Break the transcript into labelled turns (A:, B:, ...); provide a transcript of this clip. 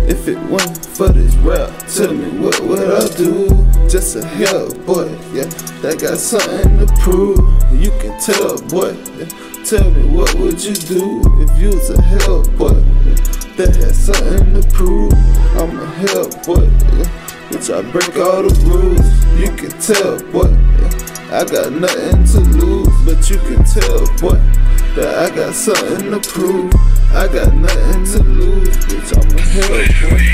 A: If it wasn't for this rap, tell me what would I do? Just a hell boy, yeah, that got something to prove. You can tell, boy, yeah. Tell me what would you do if you was a hell boy, yeah, that had something to prove. I'm a hell boy, yeah, which I break all the rules. You can tell, boy, yeah, I got nothing to lose. But you can tell, boy, that I got something to prove. I got nothing to lose, bitch, I'm a hell boy.